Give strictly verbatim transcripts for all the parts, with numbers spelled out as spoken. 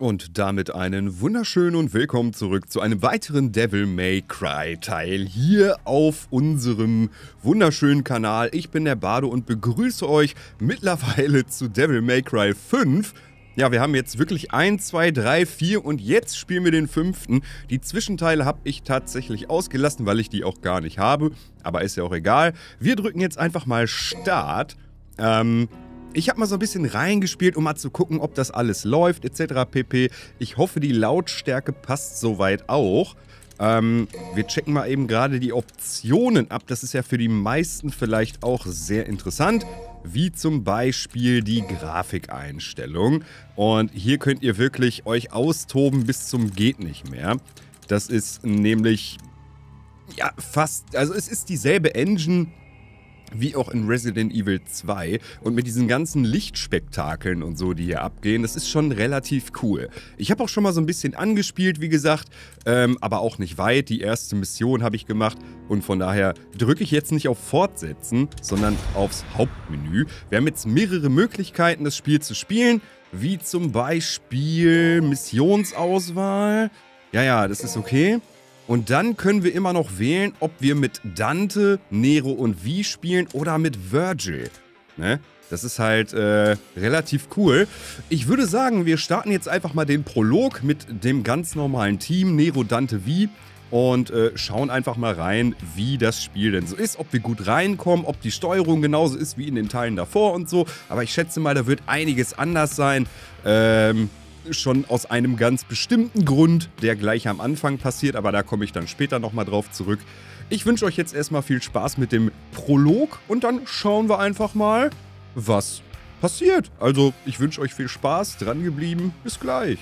Und damit einen wunderschönen und willkommen zurück zu einem weiteren Devil May Cry Teil hier auf unserem wunderschönen Kanal. Ich bin der Bardo und begrüße euch mittlerweile zu Devil May Cry fünf. Ja, wir haben jetzt wirklich eins, zwei, drei, vier und jetzt spielen wir den fünften. Die Zwischenteile habe ich tatsächlich ausgelassen, weil ich die auch gar nicht habe. Aber ist ja auch egal. Wir drücken jetzt einfach mal Start. Ähm... Ich habe mal so ein bisschen reingespielt, um mal zu gucken, ob das alles läuft, et cetera pp. Ich hoffe, die Lautstärke passt soweit auch. Ähm, wir checken mal eben gerade die Optionen ab. Das ist ja für die meisten vielleicht auch sehr interessant. Wie zum Beispiel die Grafikeinstellung. Und hier könnt ihr wirklich euch austoben bis zum geht nicht mehr. Das ist nämlich, ja, fast, also es ist dieselbe Engine wie auch in Resident Evil zwei und mit diesen ganzen Lichtspektakeln und so, die hier abgehen, das ist schon relativ cool. Ich habe auch schon mal so ein bisschen angespielt, wie gesagt, ähm, aber auch nicht weit. Die erste Mission habe ich gemacht und von daher drücke ich jetzt nicht auf Fortsetzen, sondern aufs Hauptmenü. Wir haben jetzt mehrere Möglichkeiten, das Spiel zu spielen, wie zum Beispiel Missionsauswahl. Ja, ja, das ist okay. Und dann können wir immer noch wählen, ob wir mit Dante, Nero und Vi spielen oder mit Virgil. Ne? Das ist halt äh, relativ cool. Ich würde sagen, wir starten jetzt einfach mal den Prolog mit dem ganz normalen Team, Nero, Dante, Vi. Und äh, schauen einfach mal rein, wie das Spiel denn so ist. Ob wir gut reinkommen, ob die Steuerung genauso ist wie in den Teilen davor und so. Aber ich schätze mal, da wird einiges anders sein. Ähm... Schon aus einem ganz bestimmten Grund, der gleich am Anfang passiert, aber da komme ich dann später nochmal drauf zurück. Ich wünsche euch jetzt erstmal viel Spaß mit dem Prolog und dann schauen wir einfach mal, was passiert. Also, ich wünsche euch viel Spaß, dran geblieben, bis gleich.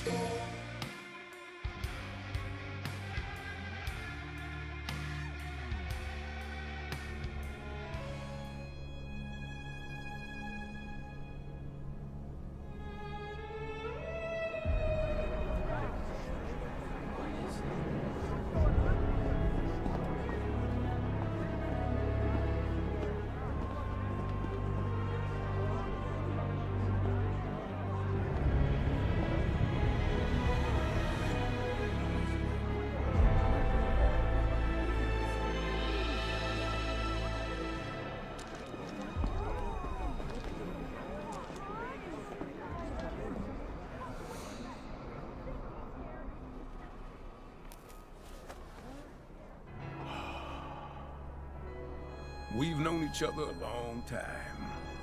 We've known each other a long time.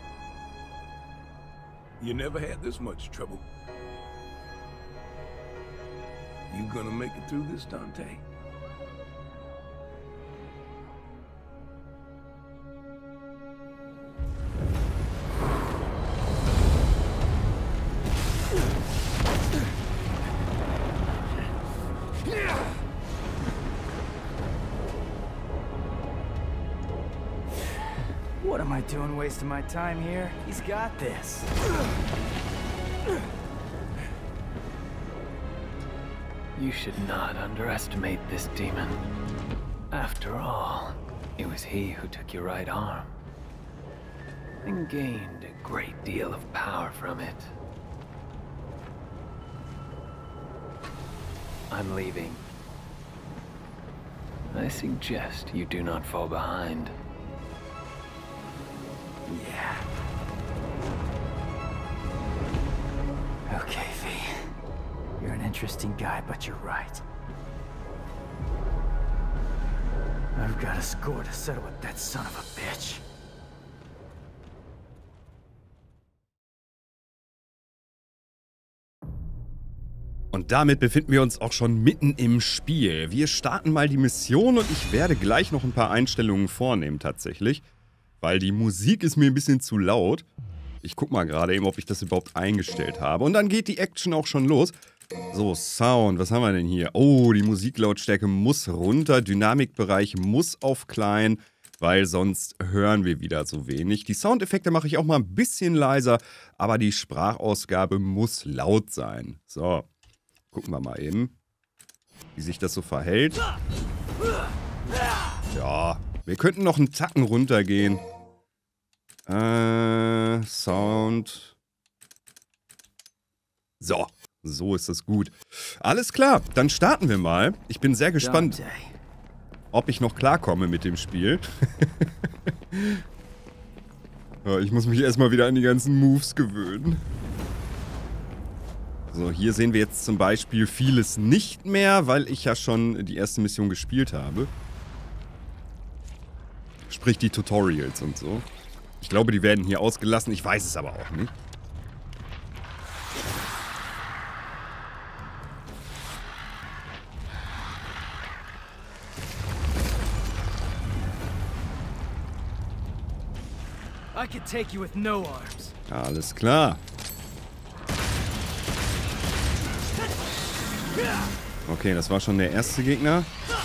You never had this much trouble. You gonna make it through this, Dante? What am I doing wasting my time here? He's got this. You should not underestimate this demon. After all, it was he who took your right arm and gained a great deal of power from it. I'm leaving. I suggest you do not fall behind. Yeah. Okay, V. You're an interesting guy, but you're right. I've got a score to settle with that son of a bitch. Und damit befinden wir uns auch schon mitten im Spiel. Wir starten mal die Mission und ich werde gleich noch ein paar Einstellungen vornehmen tatsächlich. Weil die Musik ist mir ein bisschen zu laut. Ich guck mal gerade eben, ob ich das überhaupt eingestellt habe. Und dann geht die Action auch schon los. So, Sound, was haben wir denn hier? Oh, die Musiklautstärke muss runter. Dynamikbereich muss auf klein, weil sonst hören wir wieder so wenig. Die Soundeffekte mache ich auch mal ein bisschen leiser, aber die Sprachausgabe muss laut sein. So, gucken wir mal eben, wie sich das so verhält. Ja, wir könnten noch einen Tacken runtergehen. Äh, Sound. So, So ist das gut. Alles klar, dann starten wir mal. Ich bin sehr gespannt, Dante. ob ich noch klarkomme mit dem Spiel. Ja, ich muss mich erstmal wieder an die ganzen Moves gewöhnen. So, hier sehen wir jetzt zum Beispiel vieles nicht mehr, weil ich ja schon die erste Mission gespielt habe. Sprich die Tutorials und so. Ich glaube, die werden hier ausgelassen, ich weiß es aber auch nicht. I could take you with no arms. Alles klar. Okay, das war schon der erste Gegner.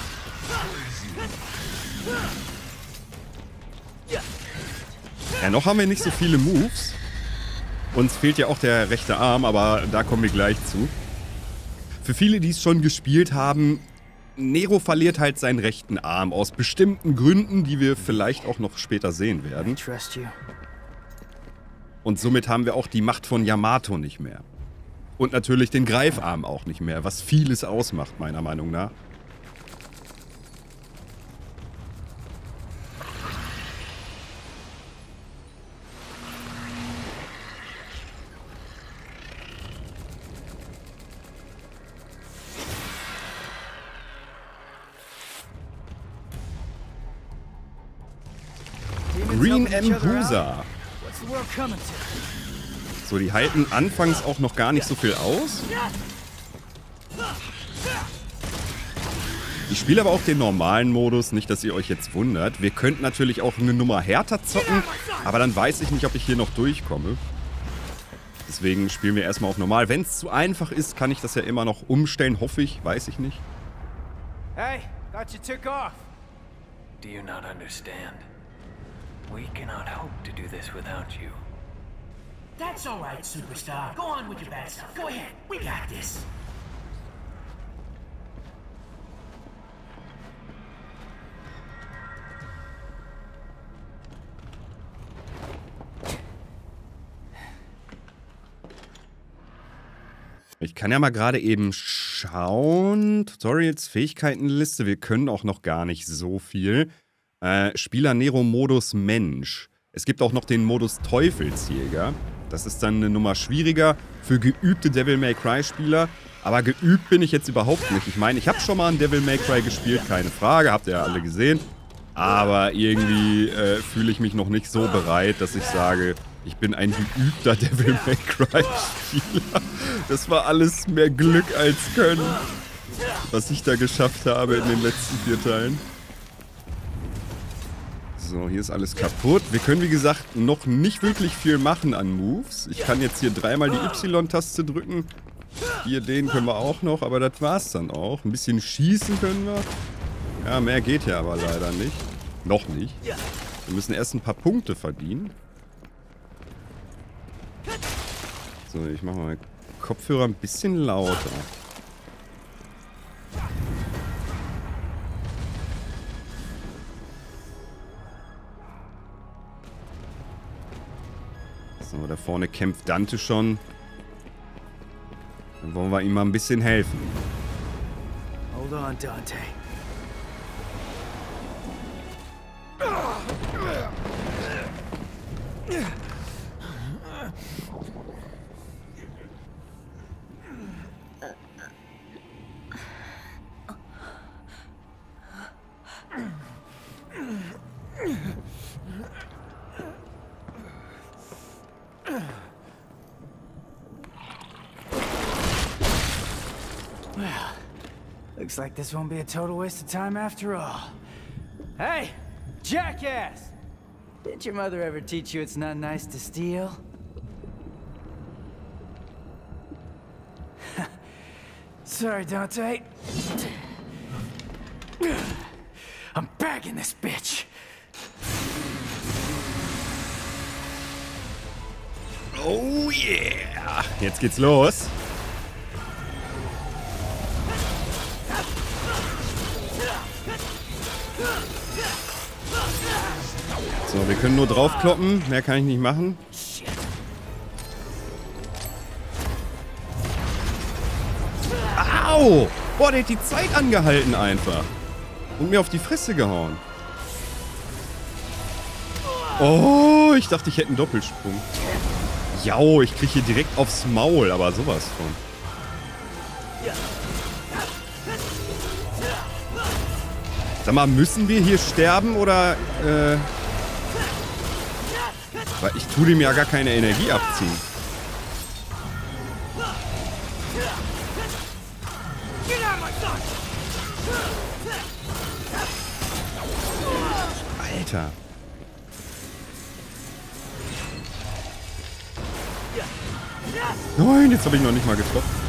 Ja, noch haben wir nicht so viele Moves. Uns fehlt ja auch der rechte Arm, aber da kommen wir gleich zu. Für viele, die es schon gespielt haben, Nero verliert halt seinen rechten Arm aus bestimmten Gründen, die wir vielleicht auch noch später sehen werden. Trust you. Und somit haben wir auch die Macht von Yamato nicht mehr. Und natürlich den Greifarm auch nicht mehr, was vieles ausmacht, meiner Meinung nach. Green Empusa. What's the world coming to? So, die halten anfangs auch noch gar nicht so viel aus. Ich spiele aber auch den normalen Modus, nicht, dass ihr euch jetzt wundert. Wir könnten natürlich auch eine Nummer härter zocken, aber dann weiß ich nicht, ob ich hier noch durchkomme. Deswegen spielen wir erstmal auf normal. Wenn es zu einfach ist, kann ich das ja immer noch umstellen, hoffe ich, weiß ich nicht. Hey, thought you took off. Do you not understand? We cannot hope to do this without you. That's all right, superstar. Go on with your bad stuff. Go ahead. We got this. Ich kann ja mal gerade eben schauen. Tutorials, Fähigkeitenliste. Wir können auch noch gar nicht so viel. Äh, Spieler Nero Modus Mensch. Es gibt auch noch den Modus Teufelsjäger. Das ist dann eine Nummer schwieriger für geübte Devil May Cry Spieler. Aber geübt bin ich jetzt überhaupt nicht. Ich meine, ich habe schon mal ein Devil May Cry gespielt, keine Frage. Habt ihr ja alle gesehen. Aber irgendwie äh, fühle ich mich noch nicht so bereit, dass ich sage, ich bin ein geübter Devil May Cry Spieler. Das war alles mehr Glück als Können, was ich da geschafft habe in den letzten vier Teilen. So, hier ist alles kaputt. Wir können, wie gesagt, noch nicht wirklich viel machen an Moves. Ich kann jetzt hier dreimal die Y-Taste drücken. Hier, den können wir auch noch, aber das war's dann auch. Ein bisschen schießen können wir. Ja, mehr geht ja aber leider nicht. Noch nicht. Wir müssen erst ein paar Punkte verdienen. So, ich mache mal Kopfhörer ein bisschen lauter. So, da vorne kämpft Dante schon. Dann wollen wir ihm mal ein bisschen helfen. Hold on, Dante. Well, looks like this won't be a total waste of time after all. Hey, jackass! Did your mother ever teach you it's not nice to steal? Sorry, Dante. I'm bagging this bitch. Oh yeah! Jetzt geht's los. So, wir können nur draufkloppen. Mehr kann ich nicht machen. Au! Boah, der hat die Zeit angehalten einfach. Und mir auf die Fresse gehauen. Oh, ich dachte, ich hätte einen Doppelsprung. Jau, ich kriege hier direkt aufs Maul, aber sowas von. Sag mal, müssen wir hier sterben oder, äh... weil ich tue dem ja gar keine Energie abziehen. Alter. Nein, jetzt habe ich noch nicht mal getroffen.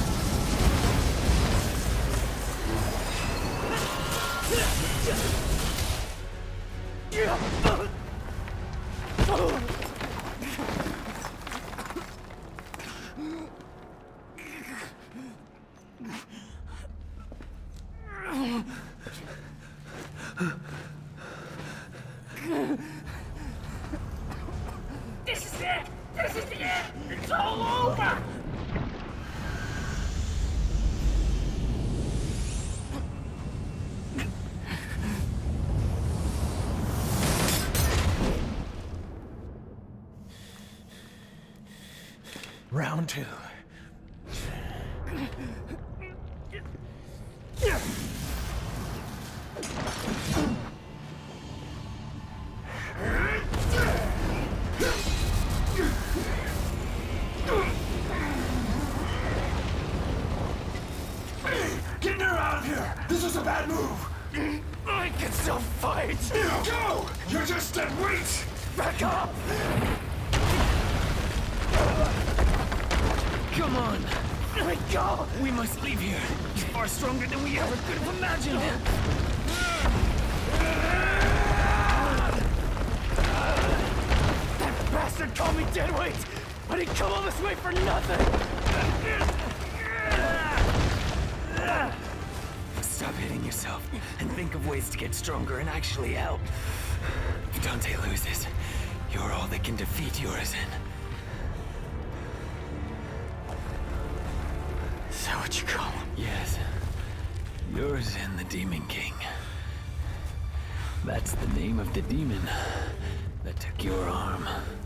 This is it! This is it! It's all over! Round two. Get her out of here! This is a bad move! I can still fight! Go! You're just dead weight! Back up! Come on! Let me go! We must leave here. He's far stronger than we ever could have imagined. That bastard called me deadweight, but he'd come all this way for nothing! Stop hitting yourself and think of ways to get stronger and actually help. If Dante loses, you're all that can defeat Urizen. Is that what you call him? Yes. Urizen, the Demon King. That's the name of the demon that took your arm.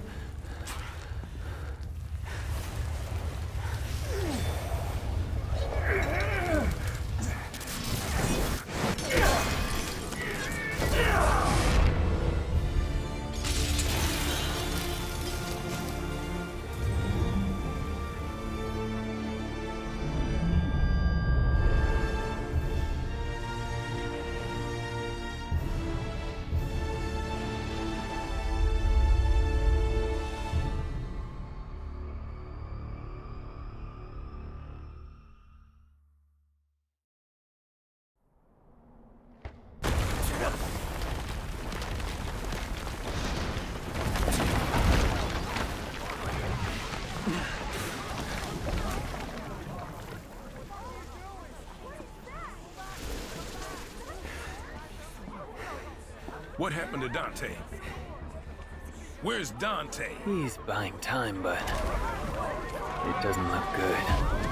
What happened to Dante? Where's Dante? He's buying time, but it doesn't look good.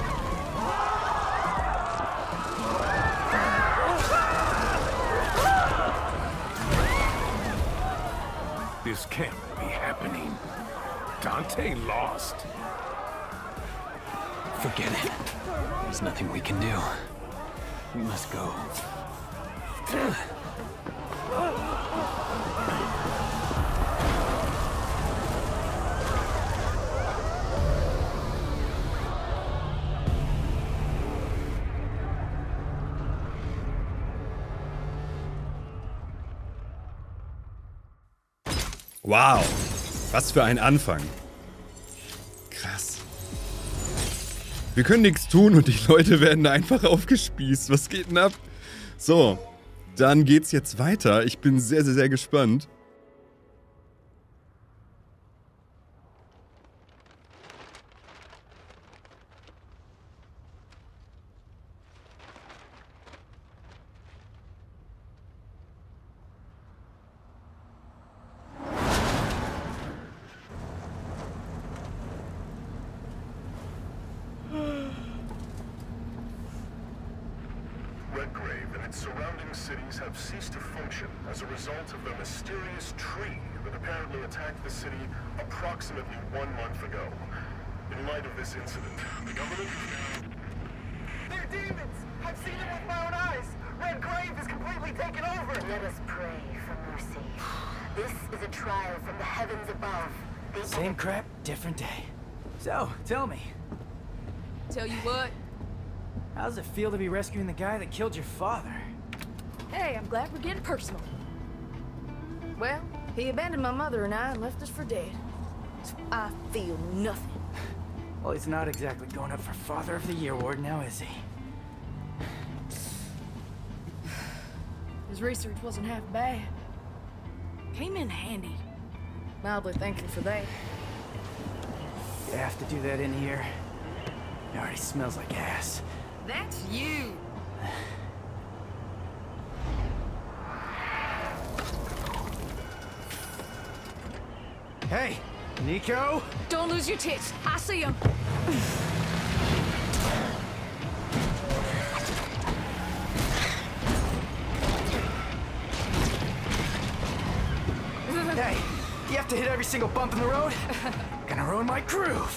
This can't be happening. Dante lost. Forget it. There's nothing we can do. We must go. Wow, was für ein Anfang. Krass. Wir können nichts tun und die Leute werden einfach aufgespießt. Was geht denn ab? So, dann geht's jetzt weiter. Ich bin sehr, sehr, sehr gespannt. and surrounding cities have ceased to function as a result of the mysterious tree that apparently attacked the city approximately one month ago. In light of this incident, the government... They're demons! I've seen them with my own eyes! Red Grave is completely taken over! Let us pray for mercy. This is a trial from the heavens above. The Same crap, different day. So, tell me, Tell you what. how does it feel to be rescuing the guy that killed your father? Hey, I'm glad we're getting personal. Well, he abandoned my mother and I and left us for dead. So I feel nothing. Well, he's not exactly going up for Father of the Year award now, is he? His research wasn't half bad. Came in handy. Mildly thankful for that. You have to do that in here. It already smells like ass. That's you. Hey, Nico! Don't lose your tits. I see him. Hey, you have to hit every single bump in the road? Gonna ruin my groove.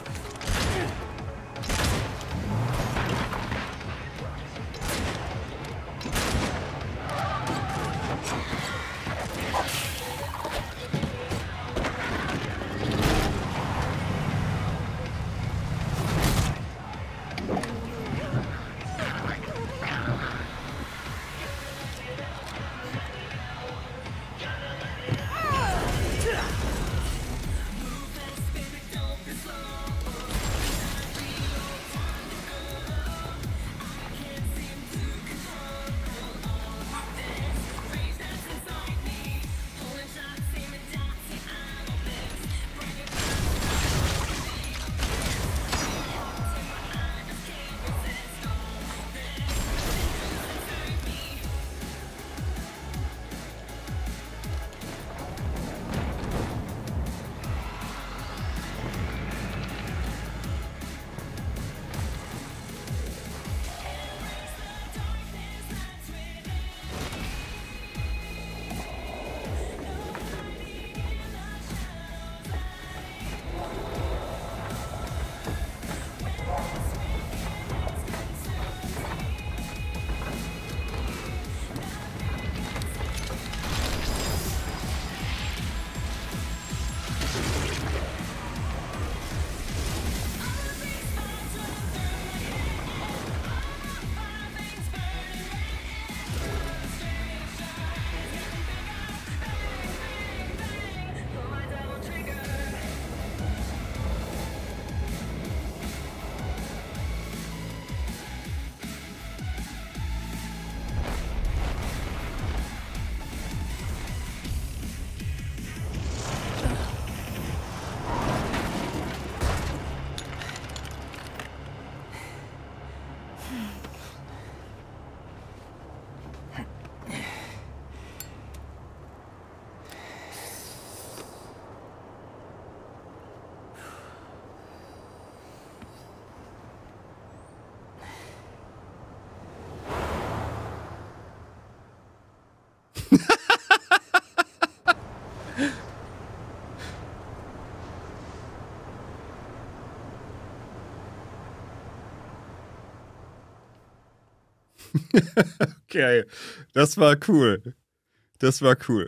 Okay, das war cool. Das war cool.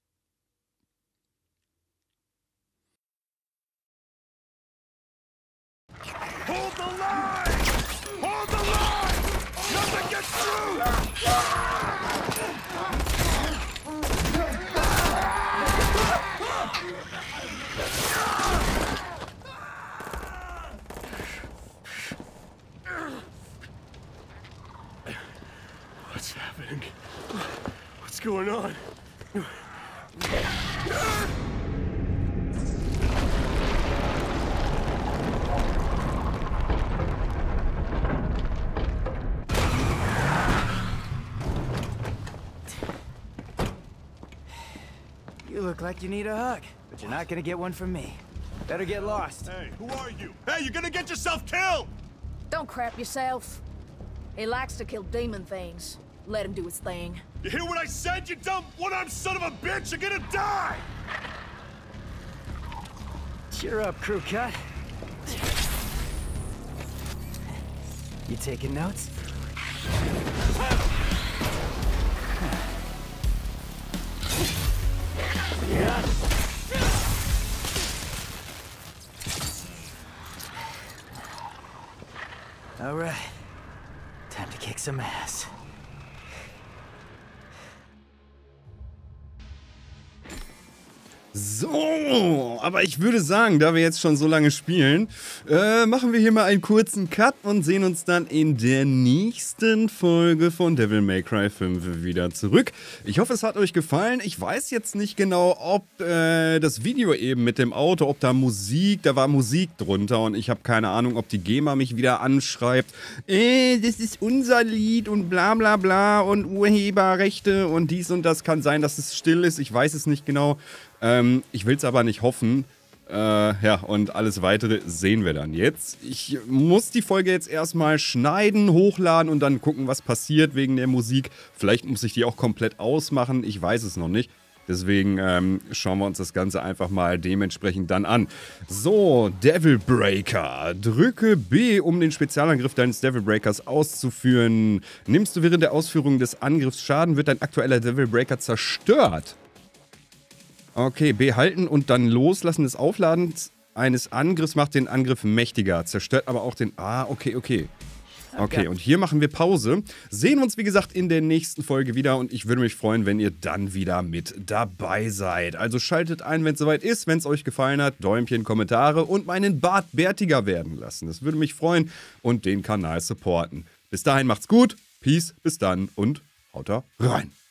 Hold the line! Hold the line! Nothing gets through! What's happening? What's going on? You look like you need a hug, but you're not gonna get one from me. Better get lost. Hey, who are you? Hey, you're gonna get yourself killed! Don't crap yourself. He likes to kill demon things. Let him do his thing. You hear what I said, you dumb one-armed son of a bitch? You're gonna die! Cheer up, crew cut. You taking notes? Yeah. All right. Time to kick some ass. So, aber ich würde sagen, da wir jetzt schon so lange spielen, äh, machen wir hier mal einen kurzen Cut und sehen uns dann in der nächsten Folge von Devil May Cry fünf wieder zurück. Ich hoffe, es hat euch gefallen. Ich weiß jetzt nicht genau, ob äh, das Video eben mit dem Auto, ob da Musik, da war Musik drunter und ich habe keine Ahnung, ob die GEMA mich wieder anschreibt. Äh, das ist unser Lied und bla bla bla und Urheberrechte und dies und das. Kann sein, dass es still ist. Ich weiß es nicht genau. Ähm, ich will es aber nicht hoffen. Äh, ja, und alles Weitere sehen wir dann jetzt. Ich muss die Folge jetzt erstmal schneiden, hochladen und dann gucken, was passiert wegen der Musik. Vielleicht muss ich die auch komplett ausmachen. Ich weiß es noch nicht. Deswegen ähm, schauen wir uns das Ganze einfach mal dementsprechend dann an. So, Devil Breaker. Drücke B, um den Spezialangriff deines Devil Breakers auszuführen. Nimmst du während der Ausführung des Angriffs Schaden, wird dein aktueller Devil Breaker zerstört. Okay, B halten und dann loslassen des Aufladens eines Angriffs macht den Angriff mächtiger. Zerstört aber auch den... Ah, okay, okay. Okay, und hier machen wir Pause. Sehen uns, wie gesagt, in der nächsten Folge wieder. Und ich würde mich freuen, wenn ihr dann wieder mit dabei seid. Also schaltet ein, wenn es soweit ist. Wenn es euch gefallen hat, Däumchen, Kommentare und meinen Bart bärtiger werden lassen. Das würde mich freuen und den Kanal supporten. Bis dahin macht's gut. Peace, bis dann und haut da rein.